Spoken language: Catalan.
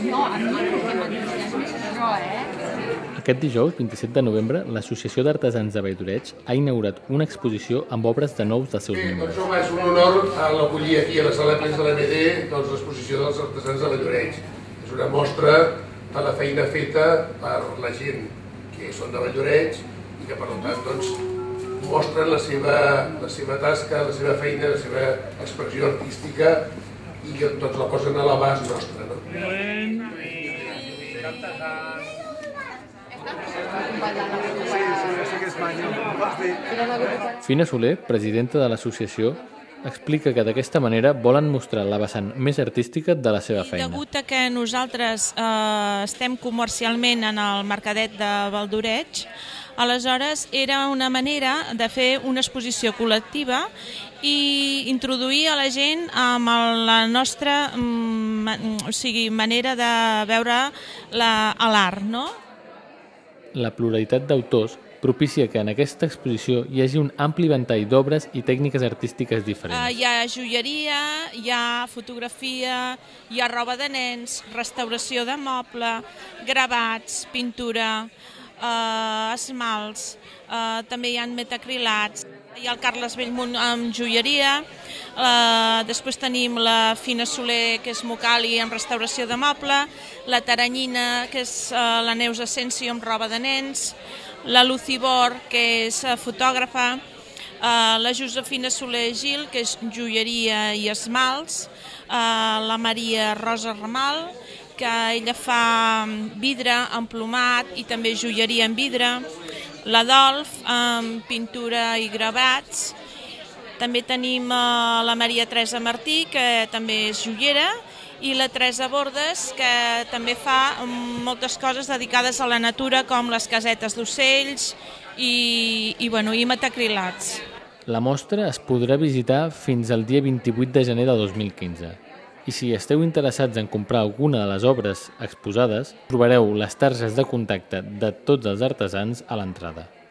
Aquest dijous, 27 de novembre, l'Associació d'Artesans de Valldoreig ha inaugurat una exposició amb obres de nous dels seus membres. És un honor l'acollir aquí a la sala plens de l'AMD l'exposició dels artesans de Valldoreig. És una mostra de la feina feta per la gent que són de Valldoreig i que, per tant, mostren la seva tasca, la seva feina, la seva expressió artística i que la posen a l'abast nostre. Fina Soler, presidenta de l'associació, explica que d'aquesta manera volen mostrar la vessant més artística de la seva feina. Degut a que nosaltres estem comercialment en el Mercadet de Valldoreig, aleshores era una manera de fer una exposició col·lectiva i introduir a la gent amb la nostra manera de veure l'art, no? La pluralitat d'autors propicia que en aquesta exposició hi hagi un ampli ventall d'obres i tècniques artístiques diferents. Hi ha joieria, hi ha fotografia, hi ha roba de nens, restauració de moble, gravats, pintura, esmalts, també hi ha metacrilats. Hi ha el Carles Bellmunt amb joieria, després tenim la Fina Soler, que és Mocali amb restauració de moble, la Taranyina, que és la Neus Asensio amb roba de nens, la Lucibor, que és fotògrafa, la Josefina Soler Gil, que és joieria i esmalts, la Maria Rosa Ramal, que ella fa vidre emplomat i també joieria en vidre, l'Adolf amb pintura i gravats, també tenim la Maria Teresa Martí, que també és joiera, i la Teresa Bordes, que també fa moltes coses dedicades a la natura, com les casetes d'ocells i metacrilats. La mostra es podrà visitar fins al dia 28 de gener de 2015. I si esteu interessats en comprar alguna de les obres exposades, trobareu les targes de contacte de tots els artesans a l'entrada.